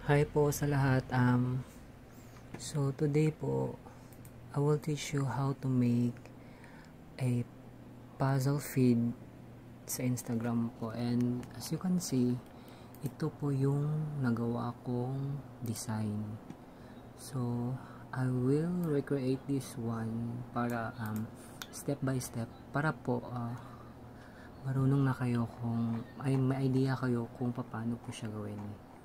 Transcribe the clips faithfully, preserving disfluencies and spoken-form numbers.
Hi po sa lahat. Um, so today po, I will teach you how to make a puzzle feed sa Instagram po. And as you can see, ito po yung nagawa kong design. So, I will recreate this one para um, step by step para po uh, marunong na kayo kung ay may idea kayo kung paano po siya gawin.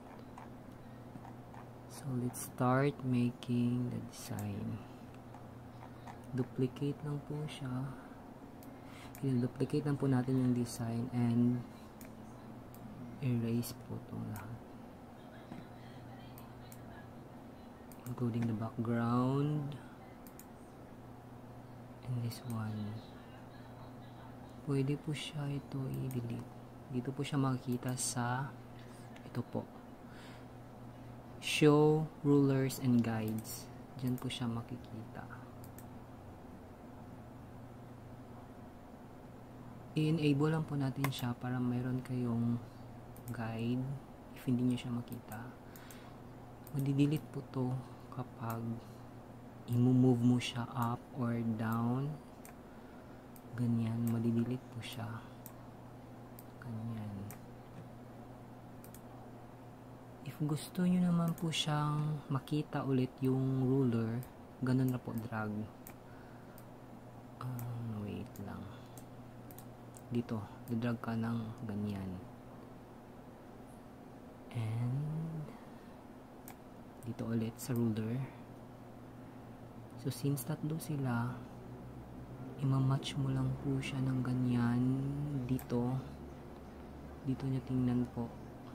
So let's start making the design. Duplicate lang po siya. I-duplicate lang po natin yung design and erase po itong lahat. Including the background and this one. Pwede po siya ito i-delete. Dito po siya makikita sa ito po. Show rulers and guides. Diyan po siya makikita. I-enable lang po natin siya para mayroon kayong guide if hindi nyo siya makita. Madi-delete po to kapag i-move mo siya up or down. Ganyan, madi-delete po siya. Ganyan. If gusto nyo naman po siyang makita ulit yung ruler, ganun na po, drag. Um, wait lang. Dito, drag ka ng ganyan. And dito ulit sa ruler. So since tatlo sila, ima-match mo lang po siya ng ganyan dito. Dito nyo tingnan po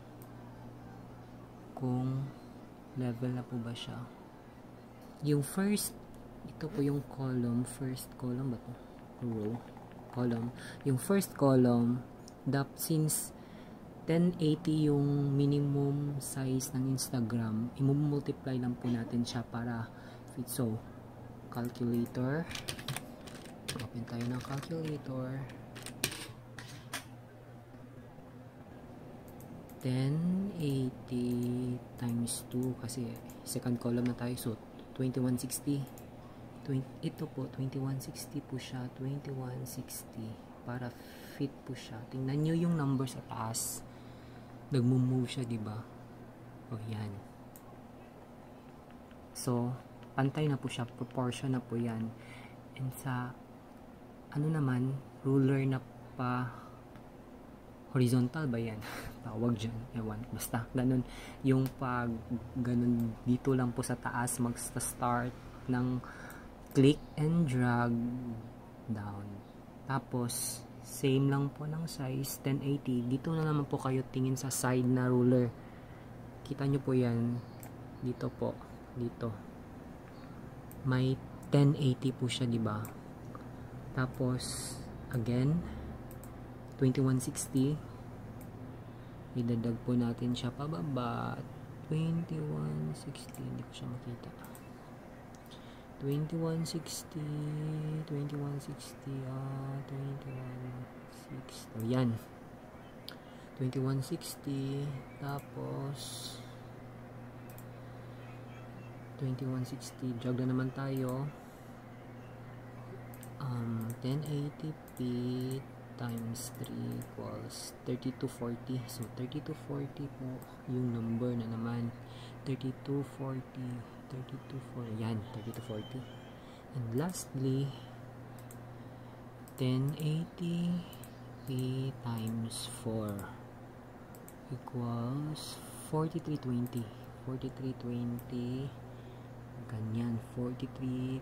kung level na po ba siya. Yung first, ito po yung column, first column ba to? Row, column. Yung first column, dap, since ten eighty yung minimum size ng Instagram, i-multiply lang po natin siya para fit. So, calculator. Open tayo ng calculator. ten eighty times two kasi second column na tayo, so twenty-one sixty. Ito po twenty-one sixty po siya, twenty-one sixty para fit po siya. Tingnan nyo yung number sa taas, nagmo-move siya, diba? O yan, so pantay na po siya, proportion na po yan. And sa ano naman, ruler na pa horizontal ba yan? Tawag dyan, ewan, basta ganun yung pag ganun dito lang po sa taas, mag-start ng click and drag down. Tapos same lang po ng size, ten eighty. Dito na naman po kayo tingin sa side na ruler, kita nyo po yan dito po, dito may ten eighty po siya, diba? Tapos again twenty-one sixty, idadag po natin siya pababa. Twenty-one sixty, hindi ko siya makita. Twenty-one sixty, twenty-one sixty, ah, twenty-one sixty, oh, yan, twenty-one sixty. Tapos twenty-one sixty, drag na naman tayo. um, ten eighty p times three equals thirty-two forty. So thirty-two forty po yung number na naman. Thirty-two forty, thirty-two forty, yan, thirty-two forty. And lastly, ten eighty p times four equals forty-three twenty. Forty-three twenty, ganyan, forty-three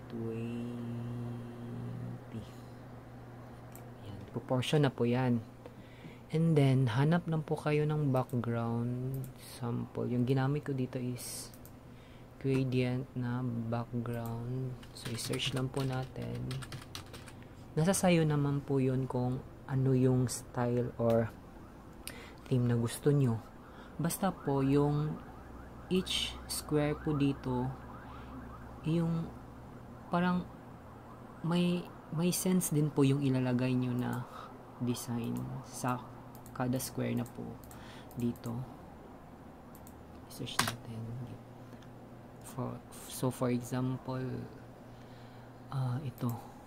twenty. Proportion na po yan. And then hanap lang po kayo ng background sample. Yung ginamit ko dito is gradient na background, so i-search lang po natin. Nasa sayo naman po yun kung ano yung style or theme na gusto nyo. Basta po yung each square po dito, yung parang may may sense din po yung ilalagay nyo na design sa kada square na po dito. search natin. For, so for example, uh, ito.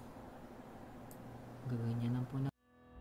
Gaganyan lang po na.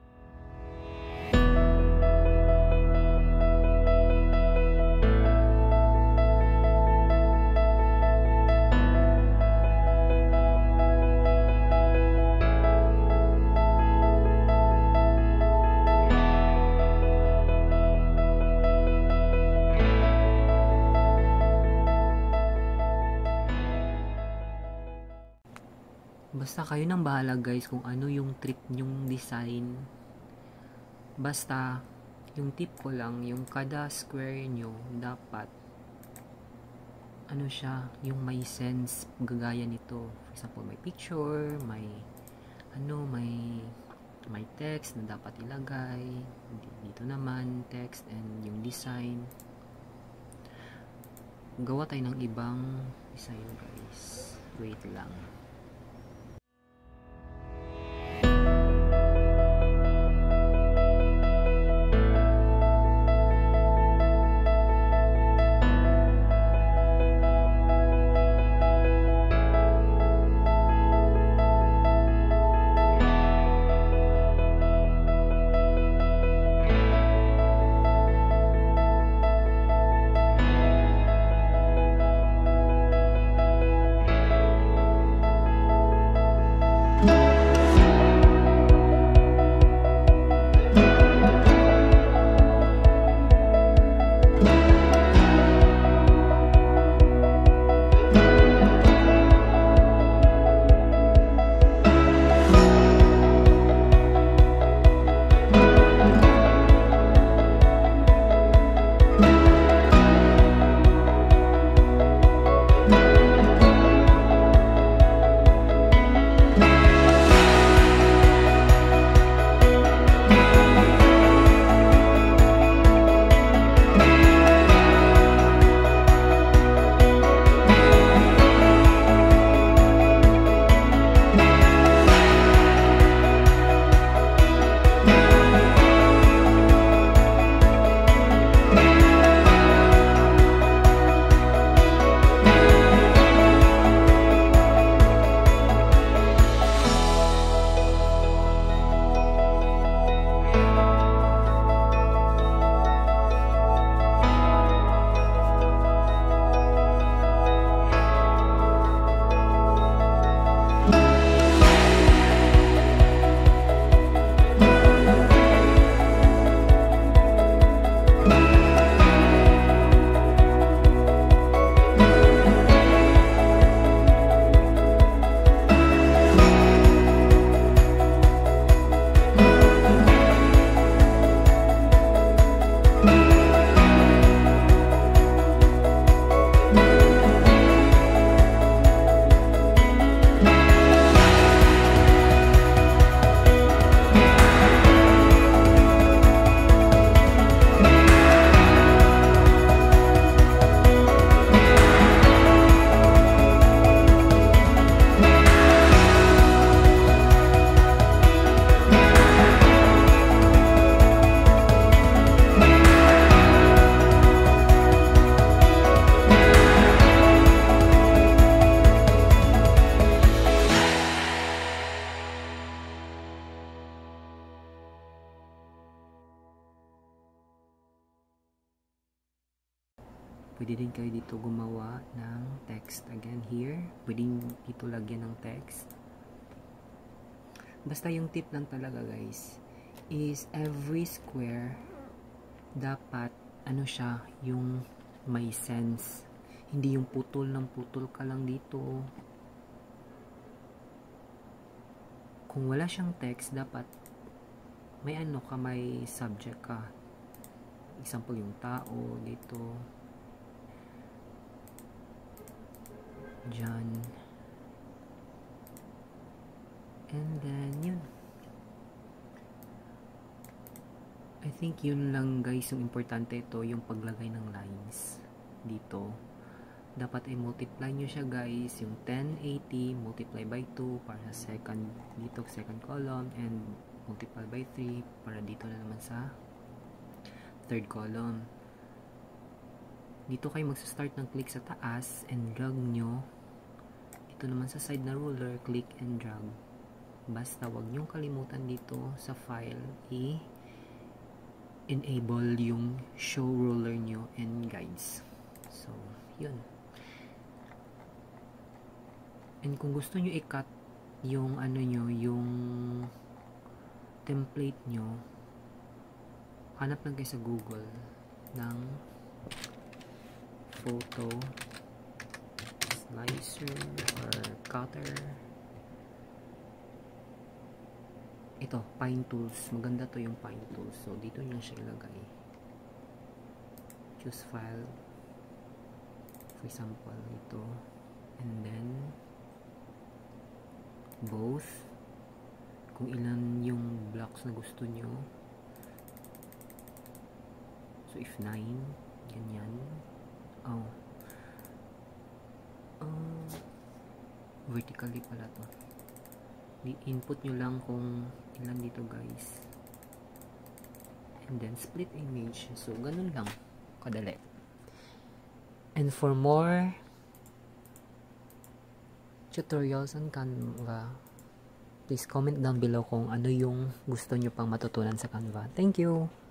Basta kayo nang bahala guys kung ano yung trip nyong design. Basta yung tip ko lang, yung kada square nyo dapat ano siya, yung may sense, gagaya nito. For example, may picture, may ano, may may text na dapat ilagay. Dito naman text and yung design. Gawa tayo ng ibang design guys. Wait lang. Pwede din kayo dito gumawa ng text. Again, here, pwedeng dito lagyan ng text. Basta yung tip lang talaga guys, is every square, dapat, ano siya, yung may sense. Hindi yung putol ng putol ka lang dito. Kung wala siyang text, dapat, may ano ka, may subject ka. Example, yung tao, dito. Diyan. And then, yun. I think yun lang guys, yung importante ito, yung paglagay ng lines. Dito. Dapat ay multiply nyo siya guys, yung ten eighty, multiply by two, para sa second, dito, second column, and multiply by three, para dito na naman sa third column. dito kayo magsa-start ng click sa taas and drag nyo. Dito naman sa side na ruler, click and drag. Basta wag nyong kalimutan dito sa file i-enable yung show ruler nyo and guides. So, yun. And kung gusto nyo i-cut yung ano nyo, yung template nyo, hanap lang kayo sa Google ng photo slicer or cutter. Ito, Pine Tools. Maganda to yung Pine Tools. So, dito nyo siya ilagay. Choose file. For example, ito. And then, both. Kung ilan yung blocks na gusto nyo. So, if nine, ganyan. Oh. Uh, vertically pala to. I-input nyo lang kung ilan dito, guys. And then, split image. So, ganun lang. Kadali. And for more tutorials on Canva, please comment down below kung ano yung gusto nyo pang matutunan sa Canva. Thank you!